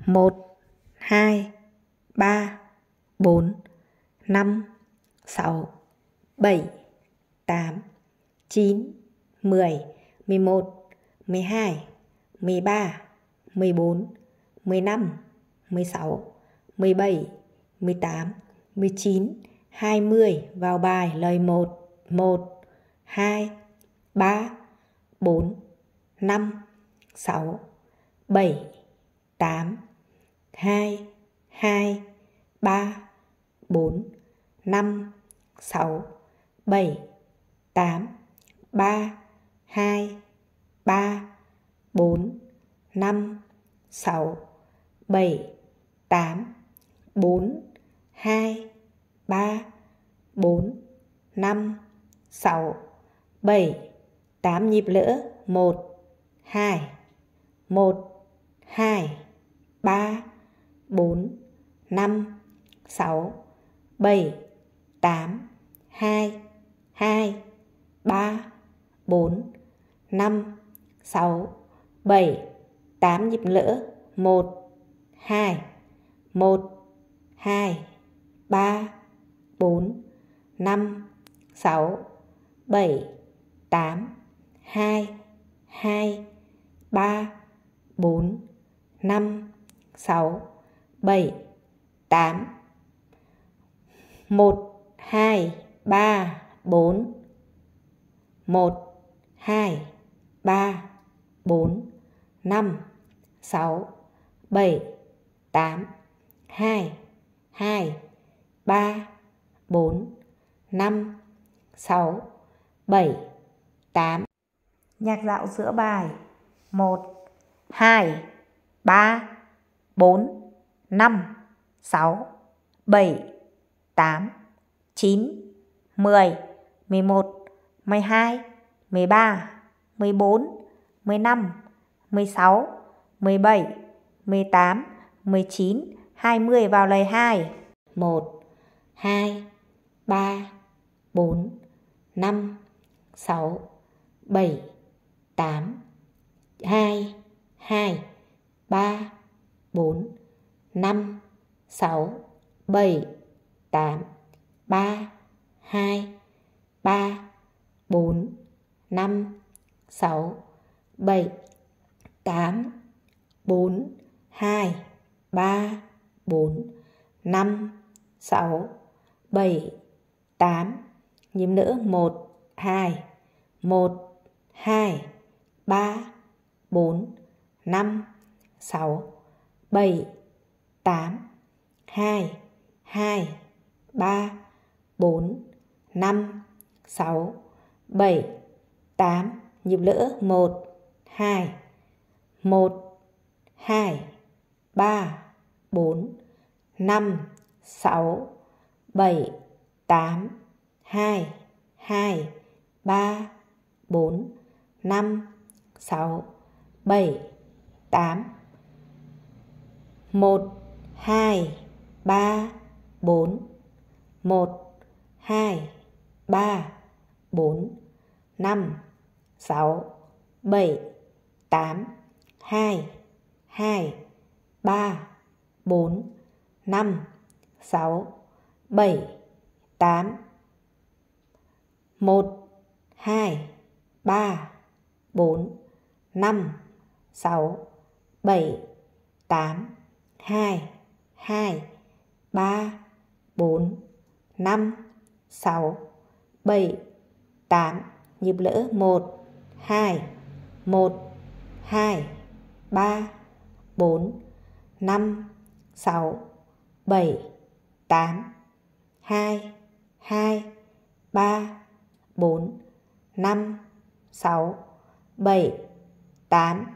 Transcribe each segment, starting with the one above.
1, 2, 3, 4, 5, 6, 7, 8, 9, 10, 11, 12, 13, 14, 15, 16, 17, 18, 19, 20 vào bài lời 1, 1, 2, 3, 4, 5, 6, 7, 8, 2, 2, 3, 4, 5, 6, 7, 8, 3, 2, 3, 4, 5, 6, 7, 8, 4, 2, 3, 4, 5, 6, 7, 8 nhịp nữa. 1, 2, 1, 2, 3, 4, 5, 6, 7, 8, 2, 2, 3, 4, 5, 6, 7, 8 nhịp nữa. 1, 2, 1, 2, 3, 4, 5, 6, 7, 8, 2, 2, 3, 4, 5, 6, 7, 8. 1, 2, 3, 4. 1, 2, 3, 4, 5, 6, 7, 8, 2, 2, 3, 4, 5, 6, 7, 8. Nhạc dạo giữa bài. 1, 2, 3, 4, 5, 6, 7, 8, 9, 10, 11, 12, 13, 14, 15, 16, 17, 18, 19, 20 vào lời 2. 1, 2, 3, 4, 5, 6, 7, 8, 2, 2, 3, 4, 5, 6, 7, 8, 3, 2, 3, 4, 5, 6, 7, 8, 4, 2, 3, 4, 5, 6, 7, 8. Nhịp nữa. 1, 2, 1, 2, 3, 4, 5, 6, 7, 8, 2, 2, 3, 4, 5, 6, 7, 8. Nhịp nữa. 1, 2, 1, 2, 3, 4, 5, 6, 7, 8, 2, 2, 3, 4, 5, 6, 7, 8. 1, 2, 3, 4. 1, 2, 3, 4, 5, 6, 7, 8, 2, 2, 3, 4, 5, 6, 7, 8. 1, 2, 3, 4, 5, 6, 7, 8, 2, 2, 3, 4, 5, 6, 7, 8. Nhịp lỡ. 1, 2, 1, 2, 3, 4, 5, 6, 7, 8, 2, 2, 3, 4, 5, 6, 7, 8.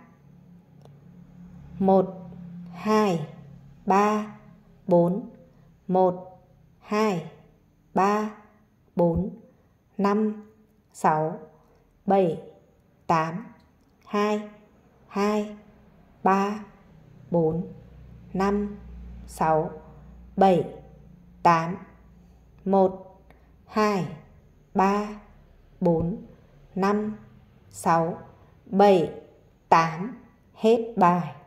1, 2, 3, 4. 1, 2, 3, 4, 5, 6, 7, 8, 2, 2, 3, 4, 5, 6, 7, 8. 1, 2, 3, 4, 5, 6, 7, 8. Hết bài.